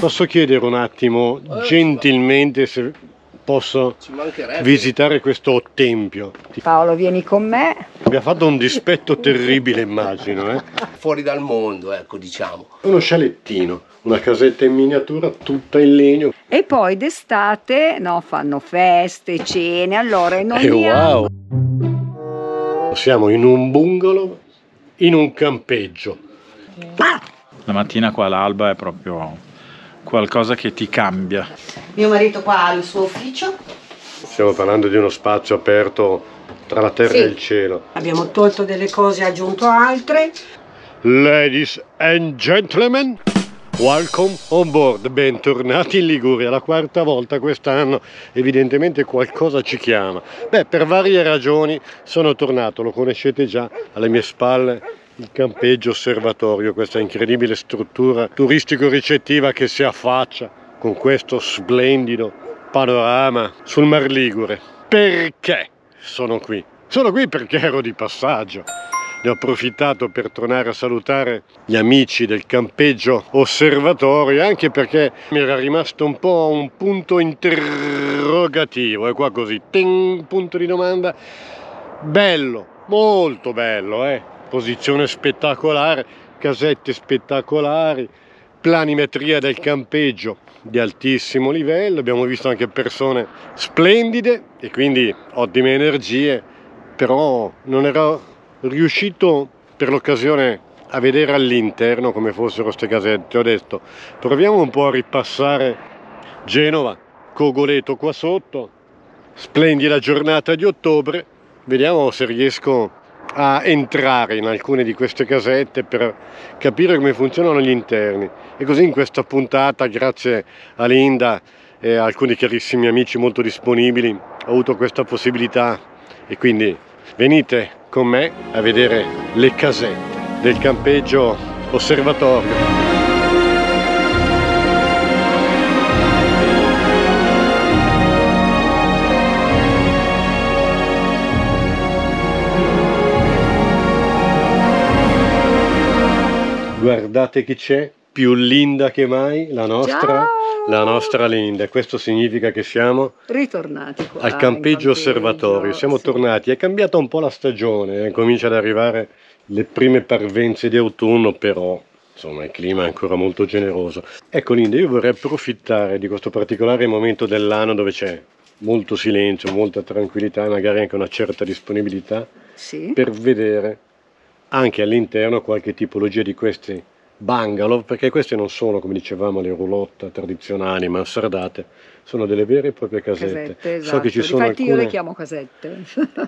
Posso chiedere un attimo, gentilmente, se posso visitare questo tempio? Paolo, vieni con me. Mi ha fatto un dispetto terribile, immagino, eh? Fuori dal mondo, ecco, diciamo. Uno scalettino, una casetta in miniatura tutta in legno. E poi d'estate, no, fanno feste, cene, allora in ogni wow! Siamo in un bungalow, in un campeggio. La mattina qua all'alba è proprio qualcosa che ti cambia. Mio marito qua ha il suo ufficio. Stiamo parlando di uno spazio aperto tra la terra e il cielo. Abbiamo tolto delle cose e aggiunto altre. Ladies and gentlemen, welcome on board. Bentornati in Liguria, la quarta volta quest'anno. Evidentemente qualcosa ci chiama. Beh, per varie ragioni sono tornato, lo conoscete già, alle mie spalle il campeggio osservatorio, questa incredibile struttura turistico-ricettiva che si affaccia con questo splendido panorama sul Mar Ligure. Perché sono qui? Sono qui perché ero di passaggio. Ne ho approfittato per tornare a salutare gli amici del campeggio osservatorio, anche perché mi era rimasto un po' un punto interrogativo, e qua così, ting, punto di domanda. Bello, molto bello, posizione spettacolare, casette spettacolari, planimetria del campeggio di altissimo livello, abbiamo visto anche persone splendide e quindi ottime energie, però non ero riuscito per l'occasione a vedere all'interno come fossero queste casette. Ho detto proviamo un po' a ripassare Genova, Cogoleto qua sotto, splendida giornata di ottobre, vediamo se riesco a entrare in alcune di queste casette per capire come funzionano gli interni. E così in questa puntata, grazie a Linda e a alcuni carissimi amici molto disponibili, ho avuto questa possibilità e quindi venite con me a vedere le casette del campeggio osservatorio. Guardate chi c'è, più linda che mai, la nostra Linda. Questo significa che siamo ritornati qua al campeggio osservatorio. Siamo tornati, è cambiata un po' la stagione, comincia ad arrivare le prime parvenze di autunno, però insomma il clima è ancora molto generoso. Ecco Linda, io vorrei approfittare di questo particolare momento dell'anno dove c'è molto silenzio, molta tranquillità e magari anche una certa disponibilità, per vedere anche all'interno qualche tipologia di questi bungalow, perché queste non sono, come dicevamo, le roulotte tradizionali mansardate, sono delle vere e proprie casette. Esatto. So che ci sono Infatti alcune... io le chiamo casette,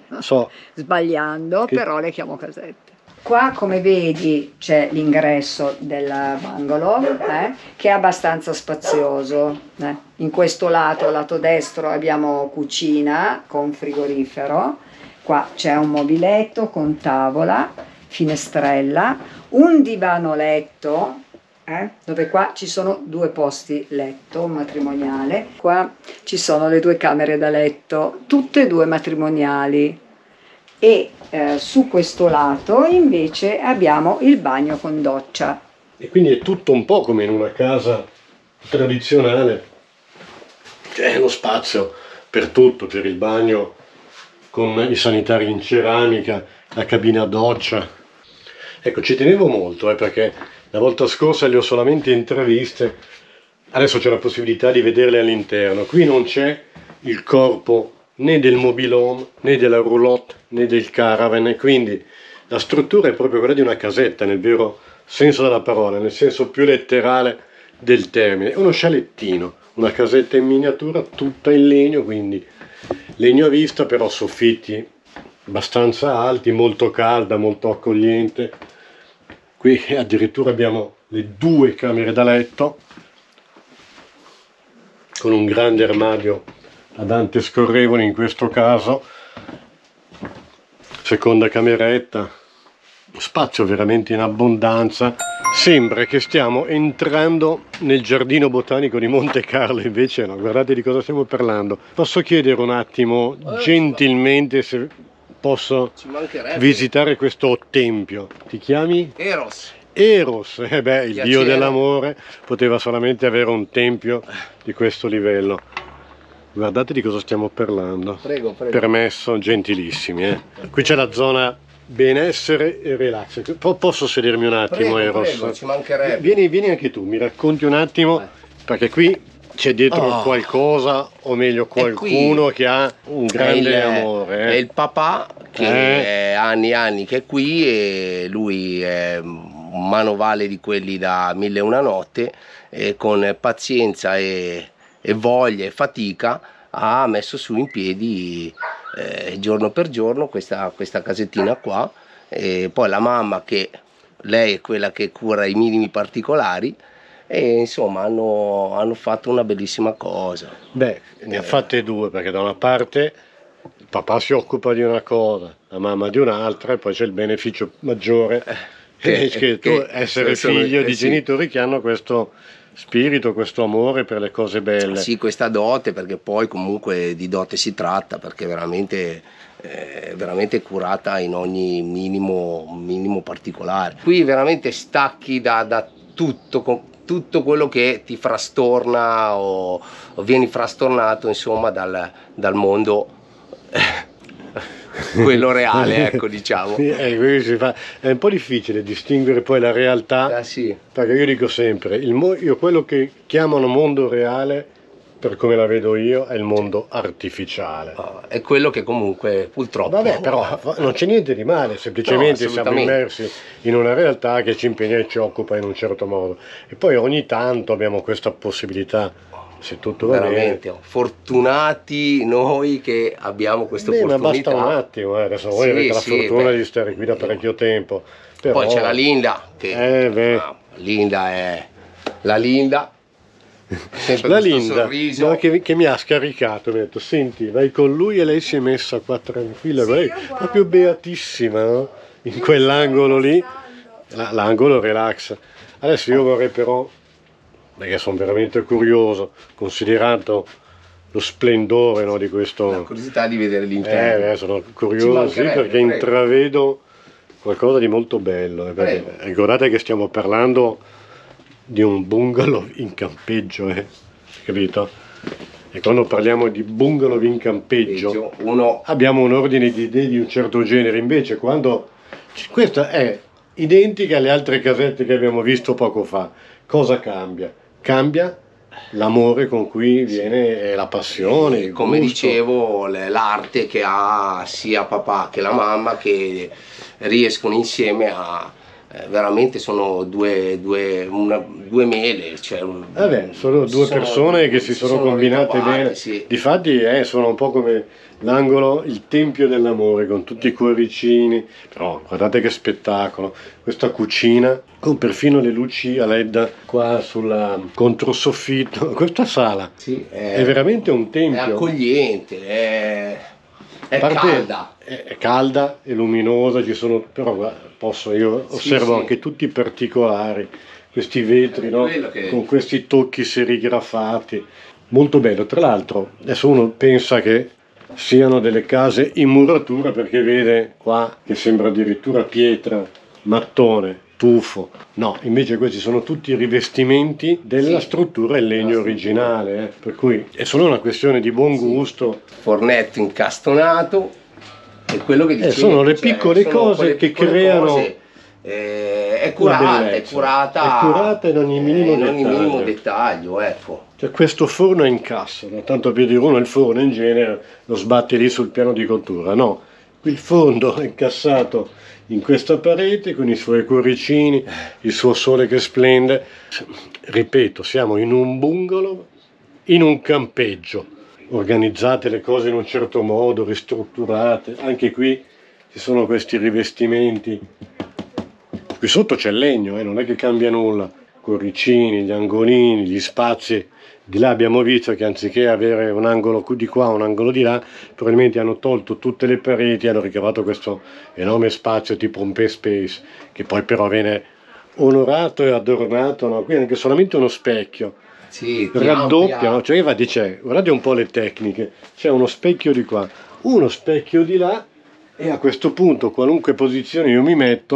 sbagliando, però le chiamo casette. Qua come vedi c'è l'ingresso del bungalow che è abbastanza spazioso. In questo lato destro abbiamo cucina con frigorifero, qua c'è un mobiletto con tavola, finestrella, un divano letto, dove qua ci sono due posti letto, un matrimoniale, qua ci sono le due camere da letto, tutte e due matrimoniali, e su questo lato invece abbiamo il bagno con doccia. E quindi è tutto un po' come in una casa tradizionale, c'è lo spazio per tutto, per il bagno con i sanitari in ceramica, la cabina doccia. Ecco, ci tenevo molto perché la volta scorsa le ho solamente intraviste, adesso c'è la possibilità di vederle all'interno. Qui non c'è il corpo né del mobilhome, né della roulotte, né del caravan, e quindi la struttura è proprio quella di una casetta nel vero senso della parola, nel senso più letterale del termine. È uno scalettino, una casetta in miniatura tutta in legno, quindi legno a vista, però soffitti abbastanza alti, molto calda, molto accogliente. Qui addirittura abbiamo le due camere da letto con un grande armadio ad ante scorrevoli in questo caso, seconda cameretta, spazio veramente in abbondanza. Sembra che stiamo entrando nel giardino botanico di Monte Carlo, invece no, guardate di cosa stiamo parlando. Posso chiedere un attimo, gentilmente, se posso visitare questo tempio? Ti chiami? Eros. Eros, il dio Piacere. dell'amore, poteva solamente avere un tempio di questo livello. Guardate di cosa stiamo parlando. Prego, prego. Permesso, gentilissimi. Qui c'è la zona benessere e relax. Posso sedermi un attimo, Prego, Eros? prego, ci mancherebbe. Vieni anche tu, mi racconti un attimo, perché qui c'è dietro qualcosa, o meglio qualcuno che ha un grande amore. È il papà che è anni e anni che è qui, e lui è un manovale di quelli da 1001 notte, e con pazienza e voglia e fatica ha messo su in piedi giorno per giorno questa casettina qua. E poi la mamma, che lei è quella che cura i minimi particolari, e insomma hanno fatto una bellissima cosa. Beh, ne ha fatte due, perché da una parte il papà si occupa di una cosa, la mamma di un'altra, e poi c'è il beneficio maggiore che tu essere figlio di sì. genitori che hanno questo spirito, questo amore per le cose belle. Sì, questa dote, perché poi comunque di dote si tratta, perché è veramente curata in ogni minimo particolare. Qui veramente stacchi da tutto quello che ti frastorna o vieni frastornato, insomma, dal mondo quello reale, ecco, diciamo. È un po' difficile distinguere poi la realtà, Sì. perché io dico sempre, io quello che chiamano mondo reale, per come la vedo io, è il mondo artificiale. È quello che comunque purtroppo... Vabbè, però non c'è niente di male, semplicemente No, siamo assolutamente. immersi in una realtà che ci impegna e ci occupa in un certo modo. E poi ogni tanto abbiamo questa possibilità, se tutto va veramente fortunati noi che abbiamo questa bene. Ma opportunità. basta un attimo, adesso voi avete la fortuna di stare qui da parecchio tempo. Però... Poi c'è la Linda, che Linda è la Linda. Sempre La questo Linda, sorriso. no, che mi ha scaricato, mi ha detto: senti, vai con lui, e lei si è messa qua tranquilla, lei proprio beatissima, no? In quell'angolo lì, l'angolo relax. Adesso io vorrei però, perché sono veramente curioso, considerato lo splendore, no, di questo... La curiosità di vedere l'interno. sono curioso, sì, perché prego. intravedo qualcosa di molto bello. Perché ricordate che stiamo parlando di un bungalow in campeggio, capito? E quando parliamo di bungalow in campeggio abbiamo un ordine di idee di un certo genere, invece quando questa è identica alle altre casette che abbiamo visto poco fa, cosa cambia? Cambia l'amore con cui viene, e la passione, il come gusto. dicevo, l'arte che ha sia papà che la mamma, che riescono insieme a... veramente sono due mele, cioè, sono due persone che si sono combinate bene. Sì. Difatti sono un po' come l'angolo, il tempio dell'amore, con tutti i cuoricini. Però guardate che spettacolo, questa cucina con perfino le luci a led qua sul controsoffitto. Questa sala è veramente un tempio, è accogliente, è calda. È calda e luminosa, ci sono, però io osservo anche tutti i particolari, questi vetri, no? Con questi tocchi serigrafati, molto bello. Tra l'altro adesso uno pensa che siano delle case in muratura, perché vede qua che sembra addirittura pietra, mattone, tufo. No, invece questi sono tutti rivestimenti della struttura in legno originale, per cui è solo una questione di buon gusto. Fornetto incastonato, è quello che dicevo, sono le piccole cose che creano è curata in ogni minimo dettaglio, ecco. Cioè, questo forno è in cassa, no? Tanto per dire, uno il forno in genere lo sbatti lì sul piano di cottura, no, il fondo è incassato in questa parete con i suoi cuoricini, il suo sole che splende. Ripeto, siamo in un bungalow, in un campeggio, organizzate le cose in un certo modo, ristrutturate. Anche qui ci sono questi rivestimenti, qui sotto c'è il legno, non è che cambia nulla, cuoricini, gli angolini, gli spazi. Di là abbiamo visto che anziché avere un angolo di qua, un angolo di là, probabilmente hanno tolto tutte le pareti, hanno ricavato questo enorme spazio tipo un play space, che poi però viene onorato e adornato, no? Qui anche solamente uno specchio raddoppia, no? Cioè infatti guardate un po' le tecniche, c'è uno specchio di qua, uno specchio di là, e a questo punto qualunque posizione io mi metto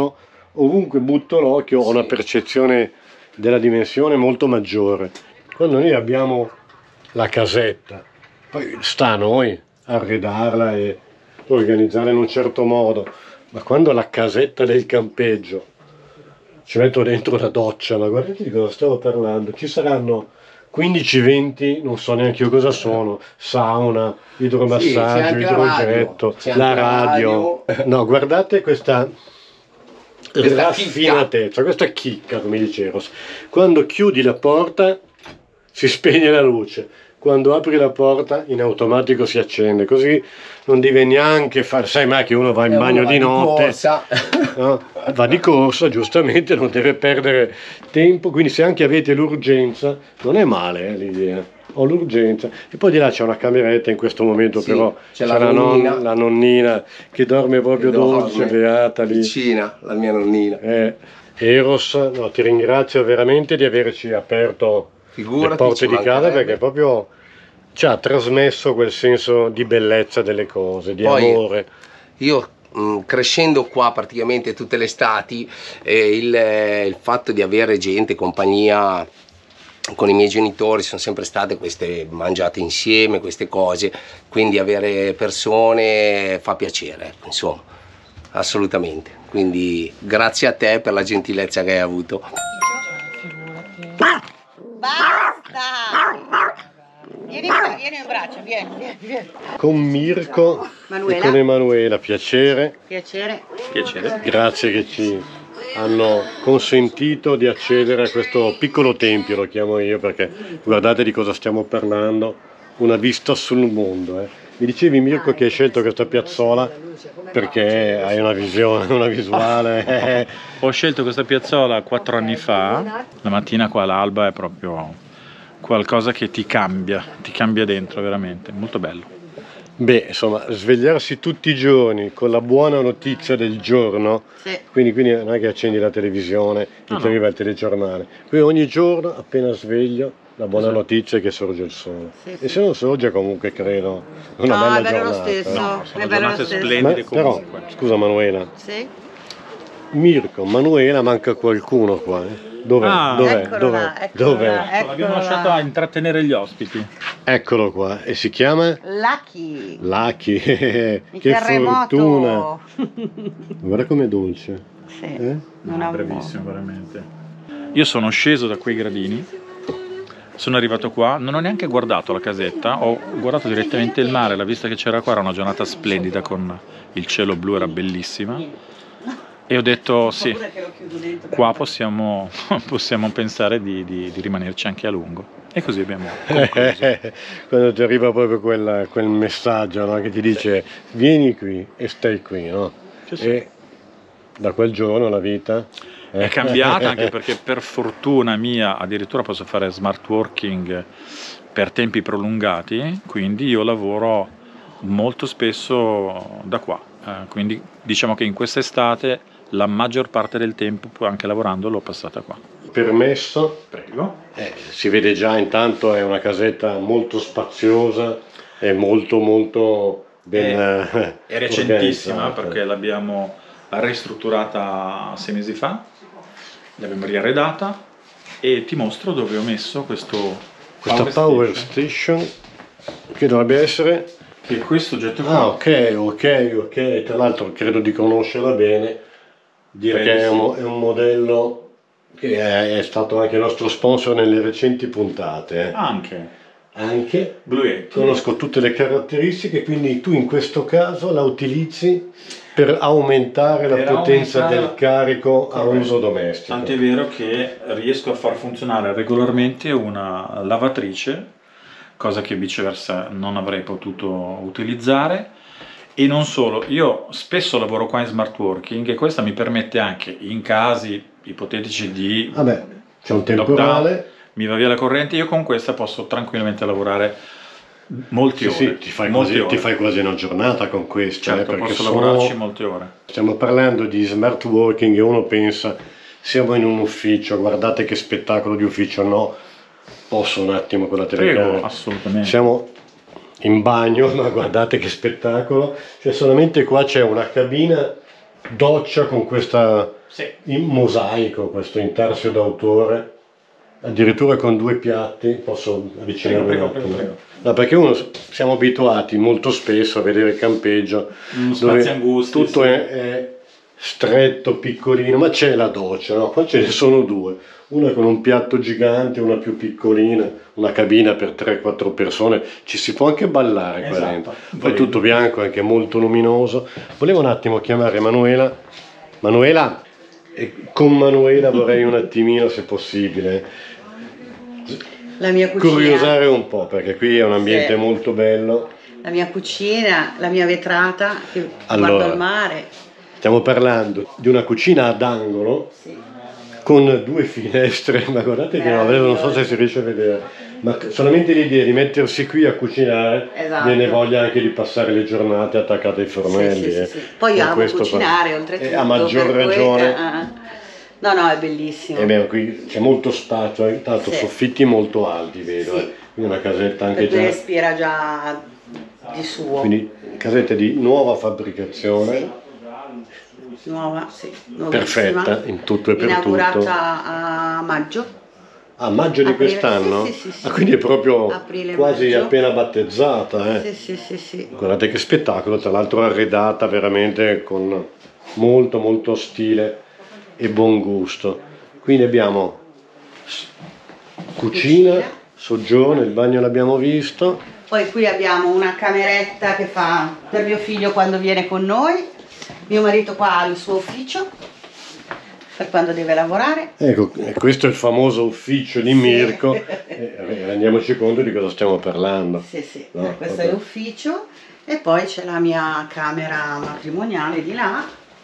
ovunque butto l'occhio ho una percezione della dimensione molto maggiore. Quando noi abbiamo la casetta, poi sta a noi arredarla e organizzarla in un certo modo, ma quando la casetta del campeggio ci metto dentro la doccia, ma guardate di cosa stavo parlando, ci saranno 15-20, non so neanche io cosa sono, sauna, idromassaggio, c'è idrogetto, c'è la anche radio. No, guardate questa raffinatezza, questa chicca, come dicevo. Quando chiudi la porta si spegne la luce, quando apri la porta in automatico si accende, così non devi neanche fare, sai mai che uno va in bagno di notte, no? Va di corsa, giustamente, non deve perdere tempo, quindi se anche avete l'urgenza, non è male l'idea, ho l'urgenza. E poi di là c'è una cameretta in questo momento, sì, però c'è la nonnina. La nonnina che dorme proprio dolce, beata lì. Vicina, la mia nonnina. Eros, no, ti ringrazio veramente di averci aperto le porte di casa, perché proprio ci ha trasmesso quel senso di bellezza delle cose, di amore. Io crescendo qua praticamente tutte le estati, il fatto di avere gente, compagnia con i miei genitori, sono sempre state queste mangiate insieme, queste cose, quindi avere persone fa piacere, insomma, assolutamente. Quindi grazie a te per la gentilezza che hai avuto. Basta! Vieni in braccio, vieni. Con Mirko Manuela. e con Emanuela, piacere. Piacere. Grazie che ci hanno consentito di accedere a questo piccolo tempio, lo chiamo io, perché guardate di cosa stiamo parlando, una vista sul mondo. Mi dicevi, Mirko, che hai scelto questa piazzola perché hai una visione, una visuale. Ho scelto questa piazzola 4 anni fa, la mattina qua all'alba è proprio qualcosa che ti cambia dentro, veramente, molto bello. Beh, insomma, svegliarsi tutti i giorni con la buona notizia del giorno, Sì. quindi non è che accendi la televisione e ti arriva il telegiornale, qui ogni giorno appena sveglio la buona notizia è che sorge il sole, e se non sorge comunque credo una bella è bello giornata. lo stesso. No, sono È bello giornate lo stesso. splendide Però, comunque. scusa Manuela, Sì. Mirko, Manuela, manca qualcuno qua, Dov'è? Eccolo là, L'abbiamo lasciato a intrattenere gli ospiti. Eccolo qua, e si chiama? Lucky. Lucky, Il che terremoto. fortuna! Guarda com'è dolce. Sì. No, è bravissimo, veramente. Io sono sceso da quei gradini, sono arrivato qua, non ho neanche guardato la casetta, ho guardato direttamente il mare, la vista che c'era qua era una giornata splendida con il cielo blu, era bellissima. E ho detto sì, qua possiamo pensare di rimanerci anche a lungo. E così abbiamo concluso. Quando ti arriva proprio quel messaggio, no, che ti dice vieni qui e stai qui, no? Sì. E da quel giorno la vita È cambiata, anche perché per fortuna mia addirittura posso fare smart working per tempi prolungati, quindi io lavoro molto spesso da qua. Quindi diciamo che in quest'estate la maggior parte del tempo, anche lavorando, l'ho passata qua. Permesso? Prego. Si vede già, intanto è una casetta molto spaziosa e molto ben È recentissima, organizzata. perché l'abbiamo ristrutturata 6 mesi fa, l'abbiamo riarredata e ti mostro dove ho messo questa Power Station che dovrebbe essere... Che è questo oggetto qua. Ah, ok, tra l'altro credo di conoscerla bene, Direi perché di è sì. un modello che è stato anche nostro sponsor nelle recenti puntate. Anche Bluetti. conosco tutte le caratteristiche, quindi tu in questo caso la utilizzi per aumentare la potenza del carico a uso domestico. Tant'è vero che riesco a far funzionare regolarmente una lavatrice, cosa che viceversa non avrei potuto utilizzare. E non solo, io spesso lavoro qua in smart working e questa mi permette anche, in casi ipotetici di Vabbè, c'è un lockdown, temporale. mi va via la corrente, io con questa posso tranquillamente lavorare molte ore. Sì, ti fai quasi una giornata con questa. Certo, perché posso lavorarci molte ore. Stiamo parlando di smart working e uno pensa, siamo in un ufficio, guardate che spettacolo di ufficio. No, posso un attimo con la telecamera? Prego, assolutamente. Siamo in bagno, ma guardate che spettacolo. Cioè solamente qua c'è una cabina doccia con questa Sì. in mosaico, questo intarsio d'autore, addirittura con 2 piatti. Posso avvicinarmi Prego, un attimo? prego. No, perché siamo abituati molto spesso a vedere il campeggio dove Spazi angusti, tutto sì. è stretto, piccolino, ma c'è la doccia, no? Qua ce ne sono 2, una con un piatto gigante, una più piccolina, una cabina per 3-4 persone, ci si può anche ballare qua Esatto. dentro. Poi tutto bianco, anche molto luminoso. Volevo un attimo chiamare Manuela, e con Manuela vorrei un attimino, se possibile, La mia cucina. curiosare un po', perché qui è un ambiente Sì. molto bello. La mia cucina, la mia vetrata che Allora. guarda il mare. Stiamo parlando di una cucina ad angolo Sì. con 2 finestre, ma guardate che non so se si riesce a vedere, ma solamente l'idea di mettersi qui a cucinare Esatto. viene voglia anche di passare le giornate attaccate ai fornelli. Sì, sì, sì, sì. Poi Con amo questo cucinare qua. oltretutto. A maggior per cui, ragione. No, no, è bellissimo. E beh, qui c'è molto spazio, tanto Sì. soffitti molto alti, vedo. Sì. Quindi una casetta anche Per cui già. respira già di suo. Quindi casetta di nuova fabbricazione. Sì. Nuova, sì, nuovissima. Perfetta in tutto e per Inaugurata tutto. a maggio. A maggio di Aprile, quest'anno? sì, sì, sì, Ah, quindi è proprio Aprile, quasi maggio. appena battezzata, Sì, sì, sì, sì. Guardate che spettacolo, tra l'altro arredata veramente con molto molto stile e buon gusto. Quindi abbiamo cucina, soggiorno, il bagno l'abbiamo visto. Poi qui abbiamo una cameretta che fa per mio figlio quando viene con noi. Mio marito qua ha il suo ufficio per quando deve lavorare. Ecco, e questo è il famoso ufficio di Mirko, rendiamoci conto di cosa stiamo parlando. Sì, sì, No, questo vabbè. è l'ufficio e poi c'è la mia camera matrimoniale di là.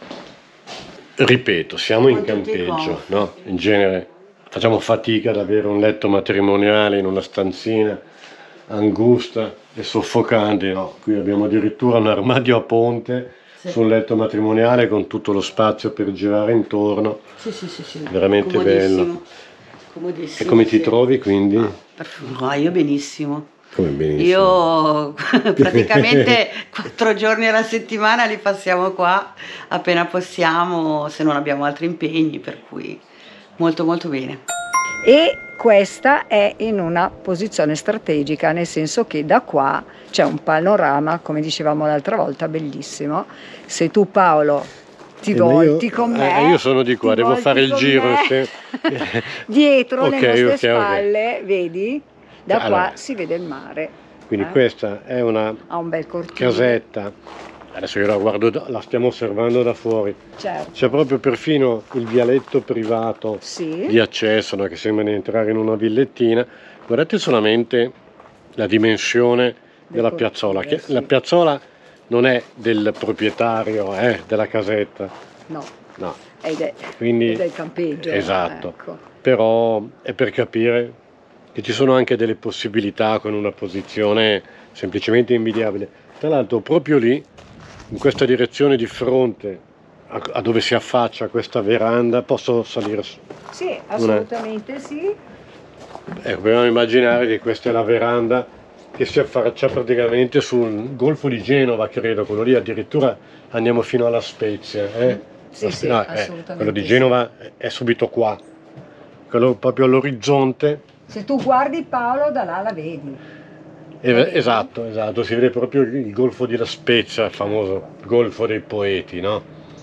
Ripeto, siamo in Con tutti i campeggio, comfort. no? In genere facciamo fatica ad avere un letto matrimoniale in una stanzina angusta e soffocante, no? Qui abbiamo addirittura un armadio a ponte Sì. sul letto matrimoniale con tutto lo spazio per girare intorno. Sì, sì, sì, sì. Veramente bello. Comodissimo. E come ti sì. trovi quindi? No, io benissimo. Come benissimo. Io praticamente 4 giorni alla settimana li passiamo qua appena possiamo, se non abbiamo altri impegni, per cui molto molto bene. E questa è in una posizione strategica, nel senso che da qua c'è un panorama, come dicevamo l'altra volta, bellissimo. Se tu, Paolo, ti volti con me, io sono di qua, ti devo volti fare il con giro. me, dietro le Ok, nostre ok. spalle, vedi? Da qua Allora, si vede il mare. Quindi questa è una Ha un bel cortile. casetta. Adesso io la guardo, la stiamo osservando da fuori. Certo. C'è proprio perfino il vialetto privato Sì. di accesso, no? Che sembra di entrare in una villettina. Guardate solamente la dimensione della cortile, piazzola. Che sì. La piazzola non è del proprietario, della casetta. No, No. è Quindi, del campeggio. esatto. Ecco. Però è per capire che ci sono anche delle possibilità con una posizione semplicemente invidiabile. Tra l'altro proprio lì, in questa direzione di fronte a dove si affaccia questa veranda, posso salire su. Sì, assolutamente sì. Ecco, proviamo a immaginare che questa è la veranda che si affaccia praticamente sul golfo di Genova, credo, quello lì addirittura andiamo fino alla Spezia. Sì, sì, No, assolutamente quello di sì. Genova è subito qua, quello proprio all'orizzonte. Se tu guardi Paolo, da là la vedi. Esatto, si vede proprio il golfo di La Spezia, il famoso golfo dei poeti, no?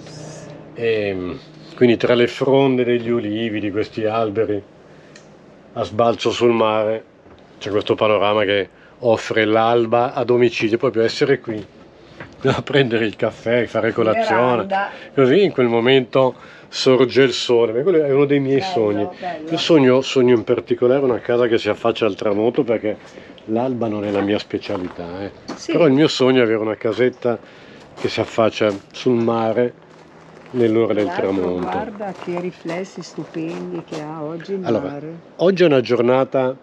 E quindi tra le fronde degli ulivi, di questi alberi a sbalzo sul mare, c'è questo panorama che offre l'alba a domicilio, proprio essere qui, a prendere il caffè, fare colazione, Veranda. così in quel momento sorge il sole. Ma quello è uno dei miei Bello, sogni. bello. Io sogno in particolare una casa che si affaccia al tramonto, perché l'alba non è la mia specialità, Sì. Però il mio sogno è avere una casetta che si affaccia sul mare nell'ora del Tra l'altro, tramonto. guarda che riflessi stupendi che ha oggi il Allora, mare. oggi è una giornata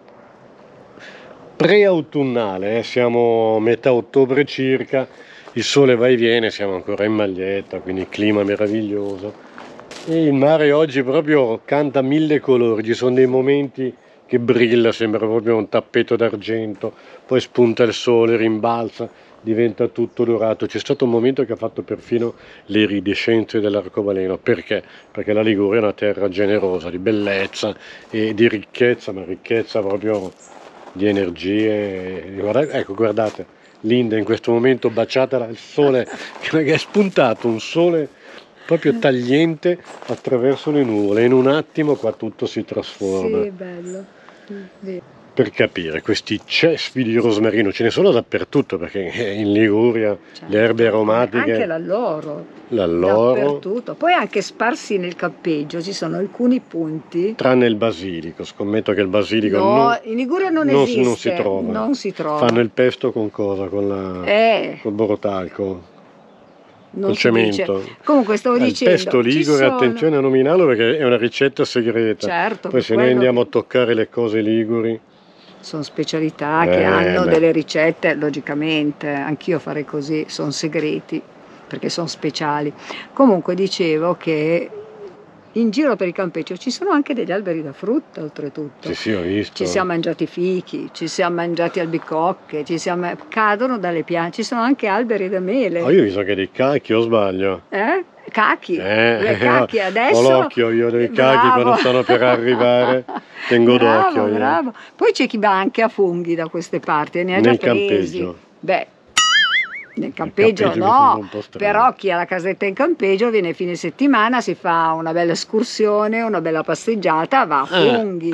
pre-autunnale, siamo a metà ottobre circa, il sole va e viene, siamo ancora in maglietta, quindi clima meraviglioso. E il mare oggi proprio canta 1000 colori, ci sono dei momenti che brilla, sembra proprio un tappeto d'argento, poi spunta il sole, rimbalza, diventa tutto dorato. C'è stato un momento che ha fatto perfino le iridescenze dell'arcobaleno. Perché? Perché la Liguria è una terra generosa, di bellezza e di ricchezza, ma ricchezza proprio di energie. Ecco, guardate, Linda in questo momento baciata dal sole, che è spuntato un sole proprio tagliente attraverso le nuvole. In un attimo qua tutto si trasforma. Sì, è bello. Per capire, questi cespi di rosmarino ce ne sono dappertutto, perché in Liguria Certo. le erbe aromatiche, Anche l'alloro, l'alloro, dappertutto. Poi anche sparsi nel campeggio ci sono alcuni punti. tranne il basilico. Scommetto che il basilico No, in Liguria non esiste. non si trova. Non si trova. Fanno il pesto con cosa? Con col borotalco, Non col si cemento. dice. Comunque stavo Il dicendo, pesto ci ligure, sono- attenzione a nominarlo perché è una ricetta segreta. Certo, Poi per se noi quello andiamo a toccare le cose liguri, sono specialità che hanno beh. delle ricette, logicamente, anch'io farei così, sono segreti, perché sono speciali. Comunque dicevo che in giro per il campeggio ci sono anche degli alberi da frutta, oltretutto. sì sì, ho visto. Ci siamo mangiati fichi, ci siamo mangiati albicocche, cadono dalle piante, ci sono anche alberi da mele. Io ho visto che dei cacchi, o sbaglio? Cachi, le cacchi adesso. Ho l'occhio io dei cacchi Bravo. quando stanno per arrivare, tengo Bravo, d'occhio io. bravo. Poi c'è chi va anche a funghi da queste parti e ne ha Nel già presi. campeggio. Beh, nel campeggio campeggio mi sembra un no, po' strano. però chi ha la casetta in campeggio viene fine settimana, si fa una bella escursione, una bella passeggiata, va a funghi.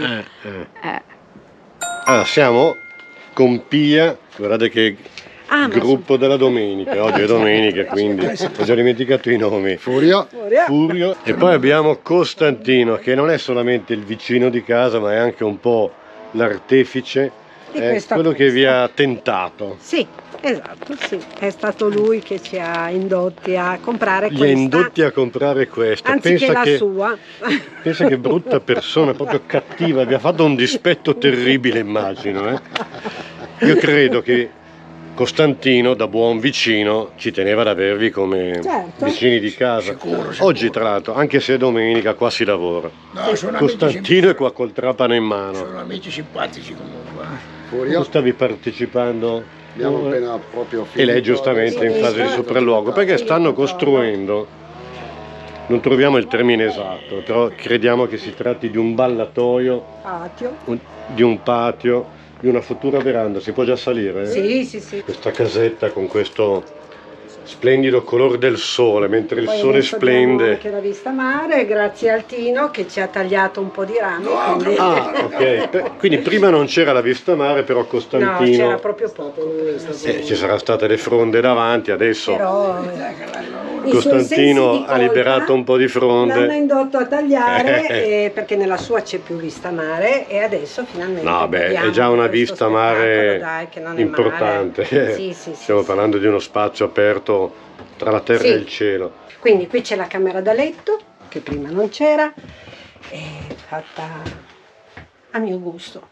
Allora, siamo con Pia, guardate che Ah, ma gruppo della domenica, oggi è domenica quindi ho già dimenticato i nomi. Furio. Furio. E poi abbiamo Costantino, che non è solamente il vicino di casa ma è anche un po' l'artefice, Di è questa quello che festa. vi ha tentato. Sì, esatto, sì. È stato lui che ci ha indotti a comprare Li ha questa. indotti a comprare questa. Anziché la sua. Pensa che brutta persona, proprio cattiva, vi ha fatto un dispetto terribile, immagino. Io credo che Costantino, da buon vicino, ci teneva ad avervi come Certo. vicini di casa. Sicuro. Oggi, tra l'altro, anche se è domenica, qua si lavora. No, sono amici Costantino è qua col trapano in mano. Sono amici simpatici comunque. Tu Furio. stavi partecipando? Abbiamo appena proprio finito. E lei giustamente in fase di sopralluogo, perché stanno costruendo, non troviamo il termine esatto, però crediamo che si tratti di un ballatoio, Patio. di un patio, di una futura veranda. Si può già salire? Sì, sì, sì. Questa casetta con questo splendido colore del sole, mentre il Poi sole adesso abbiamo splende. anche la vista mare, grazie al Tino che ci ha tagliato un po' di rami. Quindi... Ah, ok. Quindi prima non c'era la vista mare, però No, Costantino. c'era proprio poco. Ci saranno state le fronde davanti, adesso Però i suoi Costantino sensi di ha liberato colpa un po' di l'hanno fronde. indotto a tagliare perché nella sua c'è più vista mare e adesso finalmente No, beh, è vediamo già una questo vista mare spettacolo, dai, che non è importante. male. Sì, sì, Stiamo sì, parlando di uno spazio aperto tra la terra Sì. e il cielo. Quindi qui c'è la camera da letto che prima non c'era, è fatta a mio gusto.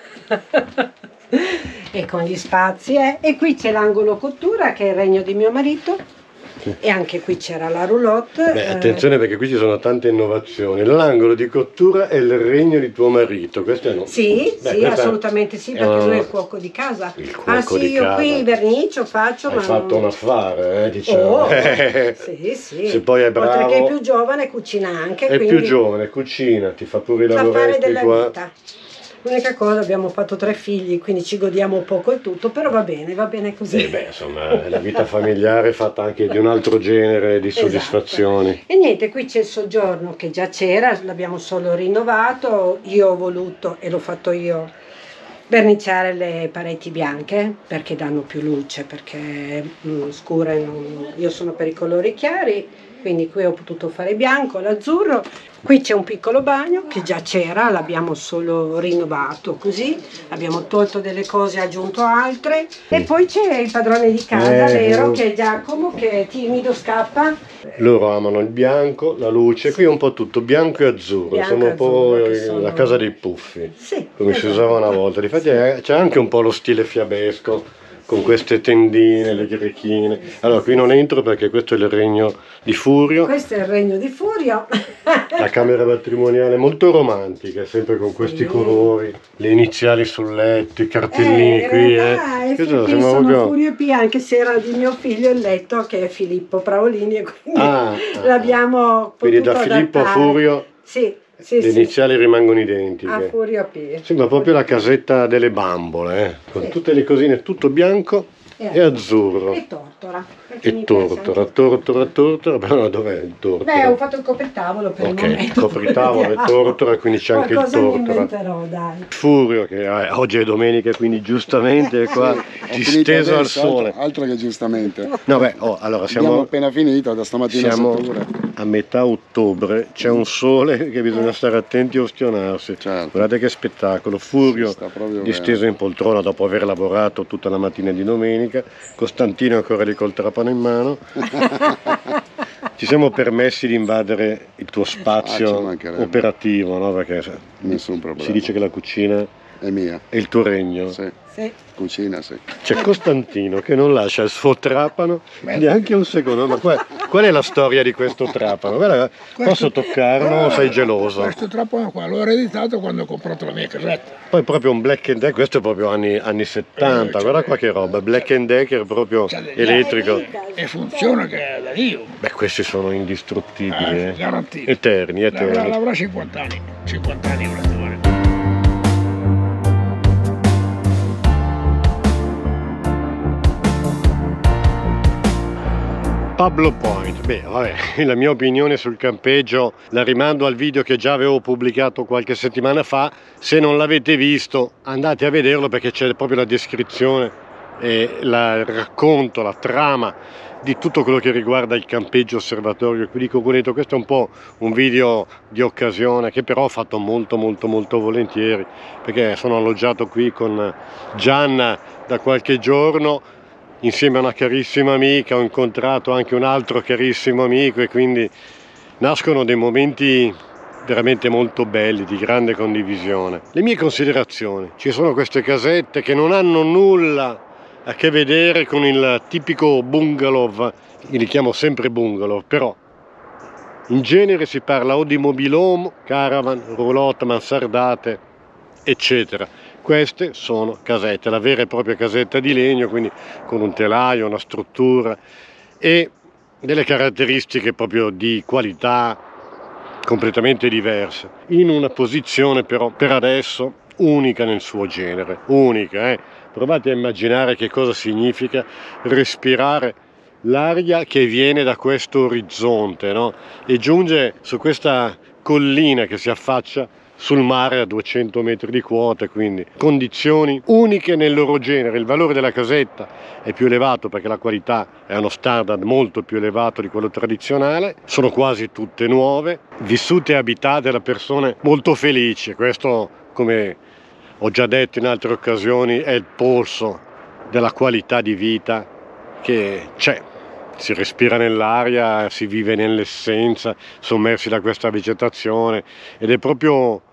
E con gli spazi e qui c'è l'angolo cottura che è il regno di mio marito. E anche qui c'era la roulotte. Beh, attenzione perché qui ci sono tante innovazioni. L'angolo di cottura è il regno di tuo marito. Questo è no. Sì, Beh, sì, questa assolutamente sì, perché lui è il cuoco di casa. Il cuoco Ah sì, di io casa. qui vernicio faccio, Hai ma fatto un non... affare, diciamo. Oh, sì, sì. Se poi è bravo, Oltre che è più giovane, cucina anche. è quindi più giovane, cucina, ti fa pure i sa fare lavoretti della qua. vita. L'unica cosa, abbiamo fatto 3 figli, quindi ci godiamo poco e tutto, però va bene così. Beh, insomma, la vita familiare è fatta anche di un altro genere di Esatto. soddisfazioni. E niente, qui c'è il soggiorno che già c'era, l'abbiamo solo rinnovato, io ho voluto, e l'ho fatto io, verniciare le pareti bianche perché danno più luce, perché scure, io sono per i colori chiari, quindi qui ho potuto fare bianco, l'azzurro. Qui c'è un piccolo bagno che già c'era, l'abbiamo solo rinnovato così, abbiamo tolto delle cose e aggiunto altre. E poi c'è il padrone di casa, vero, che è Giacomo, che è timido, scappa. Loro amano il bianco, la luce, qui è un po' tutto bianco e azzurro, Bianco siamo e un po' azzurro, che sono- la casa dei puffi, Sì, come si esatto. usava una volta. Difatti c'è anche un po' lo stile fiabesco, con queste tendine, le grechine. Allora qui non entro perché questo è il regno di Furio. Questo è il regno di Furio. La camera matrimoniale molto romantica, sempre con questi colori, le iniziali sul letto, i cartellini qui. Questo sono proprio... Furio P, anche se era di mio figlio il letto, che è Filippo Praolini, e quindi l'abbiamo quindi da Filippo a Furio le iniziali rimangono identiche. A Furio P. Sembra proprio la casetta delle bambole, con tutte le cosine, tutto bianco e azzurro. E tortora. E tortora, però dov'è il tortora? Beh, ho fatto il copritavolo per il momento. Copritavolo e tortora, quindi c'è anche il tortora. Mi inventerò, dai. Furio, che oggi è domenica, quindi giustamente è qua disteso al sole. Altro che giustamente. No, beh, allora abbiamo appena finito, da stamattina siamo a metà ottobre, c'è un sole che bisogna stare attenti a ostionarsi. Certo. Guardate che spettacolo, Furio disteso in poltrona dopo aver lavorato tutta la mattina di domenica, Costantino ancora lì col trapano in mano. Ci siamo permessi di invadere il tuo spazio operativo, no? Perché nessun problema. Si dice che la cucina è mia. È il tuo regno. Sì. Cucina, sì. C'è Costantino che non lascia il suo trapano neanche un secondo. Ma qual è la storia di questo trapano? Guarda, posso toccarlo o sei geloso? Questo trapano qua l'ho ereditato quando ho comprato la mia casetta. Poi proprio un Black & Decker, questo è proprio anni 70, guarda qua che roba, Black & Decker proprio elettrico. E funziona che è da Dio. Beh, questi sono indistruttibili, garantiti. Eterni. L'avrà 50 anni praticamente. Pablo Point, beh, vabbè, la mia opinione sul campeggio la rimando al video che già avevo pubblicato qualche settimana fa. Se non l'avete visto andate a vederlo perché c'è proprio la descrizione e il racconto, la trama di tutto quello che riguarda il campeggio osservatorio qui di Cogoleto. Questo è un po' un video di occasione che però ho fatto molto volentieri, perché sono alloggiato qui con Gianna da qualche giorno insieme a una carissima amica, ho incontrato anche un altro carissimo amico e quindi nascono dei momenti veramente molto belli, di grande condivisione. Le mie considerazioni: ci sono queste casette che non hanno nulla a che vedere con il tipico bungalow, io li chiamo sempre bungalow, però in genere si parla o di mobilhome, caravan, roulotte, mansardate, eccetera. Queste sono casette, la vera e propria casetta di legno, quindi con un telaio, una struttura e delle caratteristiche proprio di qualità completamente diverse, in una posizione però per adesso unica nel suo genere, unica. Provate a immaginare che cosa significa respirare l'aria che viene da questo orizzonte, no? E giunge su questa collina che si affaccia sul mare a 200 metri di quota, quindi condizioni uniche nel loro genere. Il valore della casetta è più elevato perché la qualità è uno standard molto più elevato di quello tradizionale, sono quasi tutte nuove, vissute e abitate da persone molto felici. Questo, come ho già detto in altre occasioni, è il polso della qualità di vita che c'è. Si respira nell'aria, si vive nell'essenza, sommersi da questa vegetazione, ed è proprio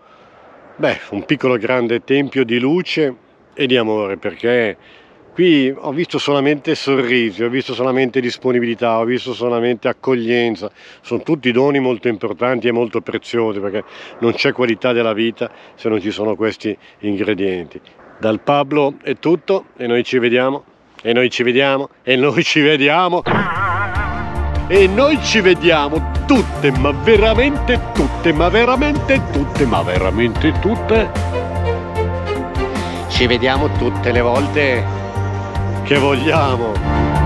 un piccolo grande tempio di luce e di amore, perché qui ho visto solamente sorrisi, ho visto solamente disponibilità, ho visto solamente accoglienza. Sono tutti doni molto importanti e molto preziosi, perché non c'è qualità della vita se non ci sono questi ingredienti. Dal Pablo è tutto e noi ci vediamo, e noi ci vediamo, e noi ci vediamo, e noi ci vediamo tutte, ma veramente tutte, ma veramente tutte, ma veramente tutte. Ci vediamo tutte le volte che vogliamo.